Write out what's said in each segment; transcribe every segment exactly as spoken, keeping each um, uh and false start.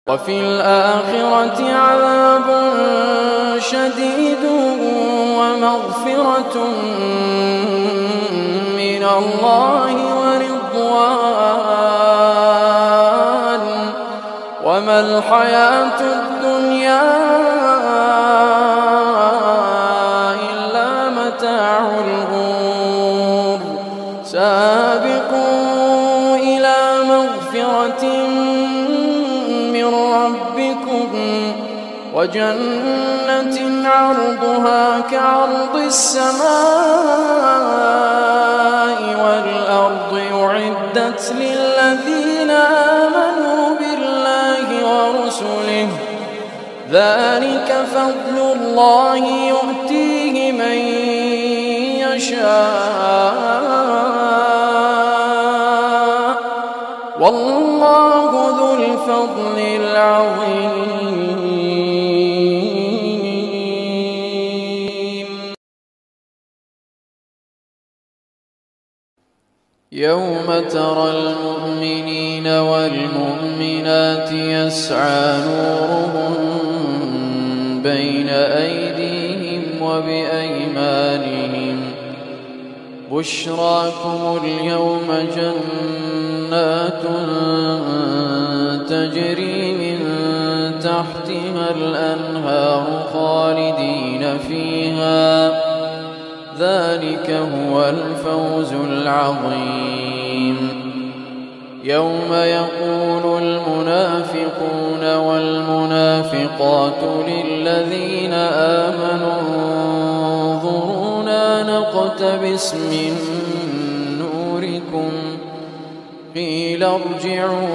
وفي الآخرة عذاب شديد ومغفرة من الله ورضوان وما الحياة الدنيا إلا متاع الغرور سابقوا إلى مغفرة من ربكم وجنة عرضها كعرض السماء والأرض أعدت للذين آمنوا بالله ورسله ذلك فضل الله يؤتيه من يشاء والله ذو الفضل العظيم. يوم ترى المؤمنين والمؤمنات يسعى نورهم بين أيديهم وبأيمانهم بشراكم اليوم جنات تجري من تحتها الأنهار خالدين فيها ذلك هو الفوز العظيم. يوم يقول المنافقون والمنافقات للذين آمنوا انظرونا نقتبس من نوركم قيل ارجعوا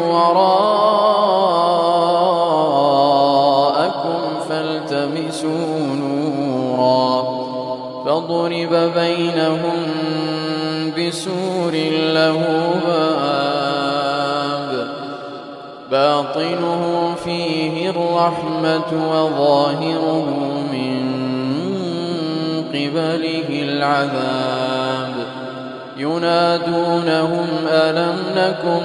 وراءكم فالتمسوا نورا فضرب بينهم بسور له باب باطنه فيه الرحمة وظاهره من قبله العذاب ينادونهم ألم نكن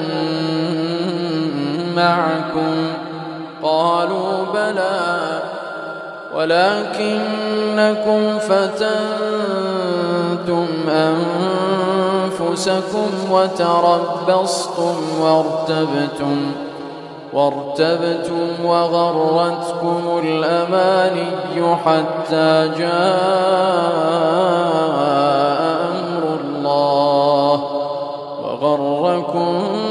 معكم قالوا بلى ولكنكم فتنتم أنفسكم وتربصتم وارتبتم وارتبتم وغرتكم الأماني حتى جاء أمر الله وغركم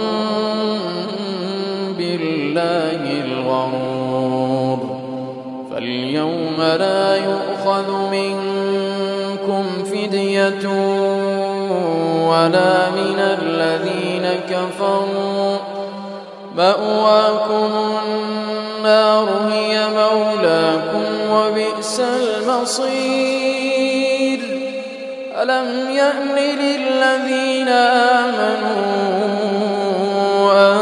بالله الغرور فاليوم لا يؤخذ منكم فدية ولا من الذين كفروا مأواكم النار هي مولاكم وبئس المصير. ألم يأن للذين آمنوا أن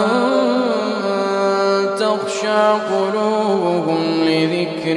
تخشع قلوبهم لذكر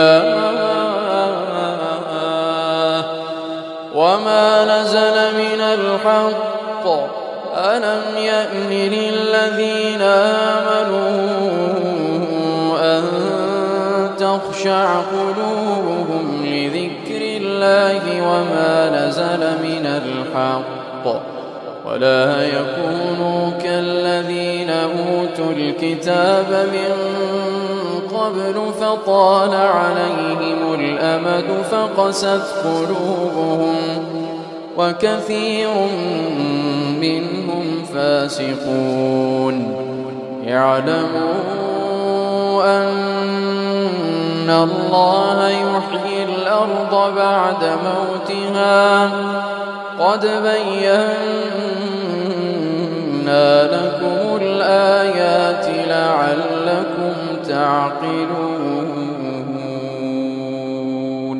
الله وما نزل من الحق ألم يأن للذين آمنوا أن تخشع قلوبهم لذكر الله وما نزل من الحق ولا يكونوا كالذين أوتوا الكتاب من قبل فطال عليهم الأمد فقست قلوبهم وكثير منهم فاسقون. اعلموا أن الله يحيي الأرض بعد موتها قد بينا لكم الآيات لعلكم تعقلون.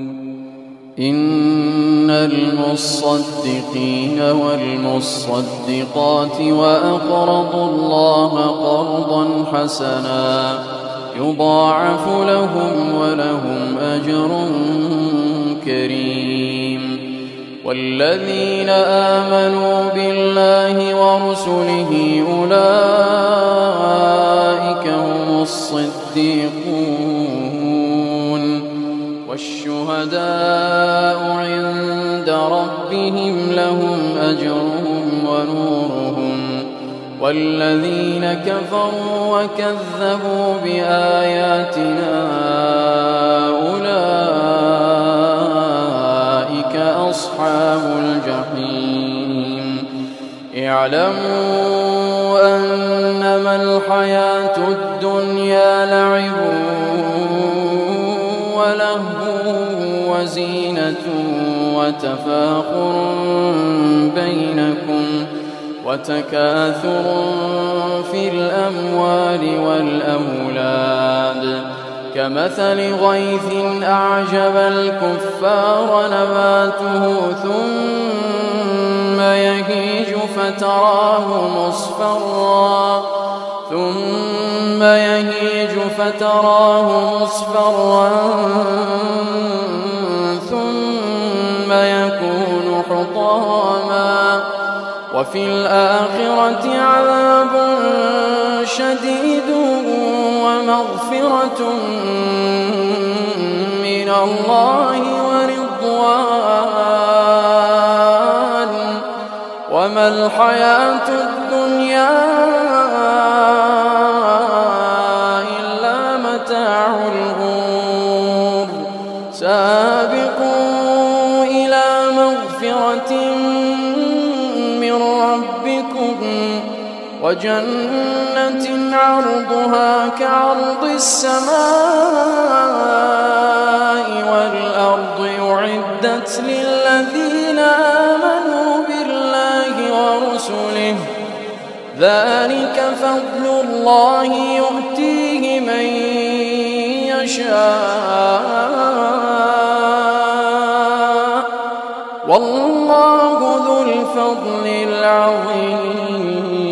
إن المصدقين والمصدقات وأقرضوا الله قرضا حسنا يضاعف لهم ولهم أجر كريم. والذين آمنوا بالله ورسله أولئك هم الصديقون والشهداء عند ربهم لهم أجرهم ونورهم والذين كفروا وكذبوا بآياتنا أولئك أصحاب الجحيم. اعلموا أنما الحياة الدنيا لعب ولهو وزينة وتفاخر بينكم وتكاثر في الأموال والأولاد كمثل غيث أعجب الكفار نباته ثم يهيج فتراه مصفرا ثم يهيج فتراه مصفرا ثم يكون حطاما وفي الآخرة عذاب شديد ومغفرة من الله ورضوان وما الحياة الدنيا إلا متاع الغرور. سابقوا إلى مغفرة من ربكم وجنة عرضها كعرض السماء والأرض أعدت للذين آمنوا بالله ورسله ذلك فضل الله يؤتيه من يشاء والله ذو الفضل العظيم.